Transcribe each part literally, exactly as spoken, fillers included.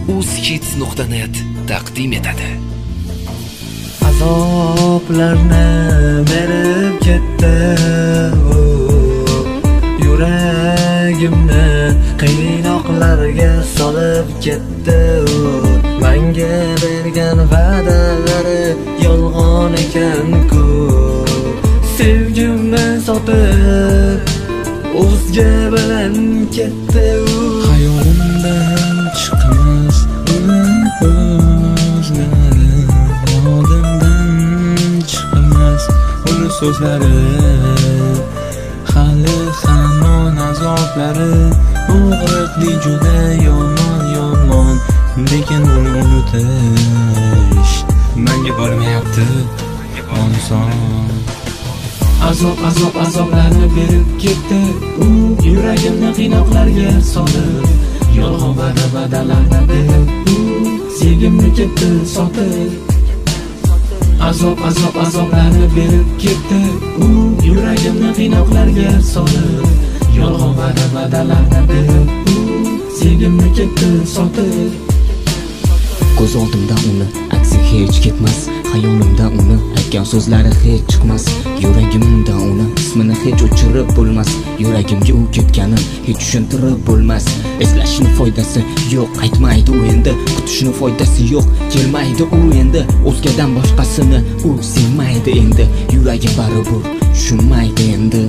uzhits nuqta net taqdim etadi. Azoblarni berib ketdi, yuragimni qiynoqlarga solib ketdi. Menga bergan va'dalari yolg'on ekan-ku, sevgimni sotib o'zga bilan ketdi. Hayolimdan chiqmas ular o'zlari, yodimdan chiqmas uni so'zlari. Hali hamon azoblari og'riqli, juda yomon yomon, lekin uni unutish menga bo'lmayapti oson. Azob azob azoblarni berib ketdi, u yuragimni qiynoqlarga solib, yolg'on va'da va'dalarni berib, u sevgimni ketdi sotib. Azob azob azoblarni berib ketdi, u yuragimni qiynoqlarga solib, yolg'on va'da va'dalarni berib, u sevgimni ketdi sotib. Ko'z oldimdan uni aksi hech ketmas, xayolimdan uni aytgan so'zlari hech chiqmas. Yuragimdan uni ismini hech o'chirib bo'lmas, yuragimga u ketganin hech tushuntirib bo'lmas. Eslashning foydasi yo'q, aytmaydi u endi, kutishning foydasi yo'q, kelmaydi u endi. O'zgadan boshqasini u sevmaydi endi, yuragi baribir tushunmaydi endi.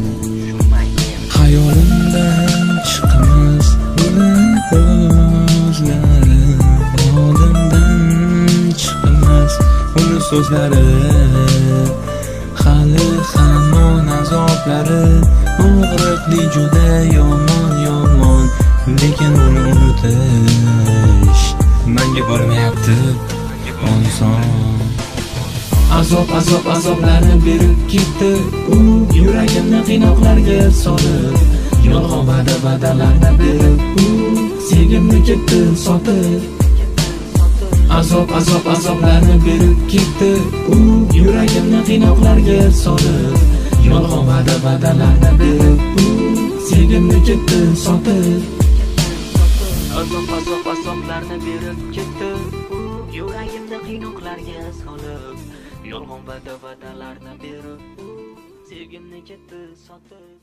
Hayolimdan chiqmas ular o'zlari, yodimdan chiqmas uni so'zlari. Hali hamon azoblari og'riqli, juda yomon yomon, lekin uni unutish menga bo'lmayapti oson. Azob azob azoblarni berib ketdi, u yuragimni qiynoqlarga solib, yolg'on va'da va'dalarni berib, u sevgimni ketdi sotib. Azob azob azoblarni berib ketdi, u yuragimni qiynoqlarga solib, yolg'on va'da va'dalarni berib, u sevgimni ketdi sotib. Azob azob azoblarni berib ketdi, u yuragimni qiynoqlarga solib, yolg'on va'da va'dalarni berib, u sevgimni ketdi sotib.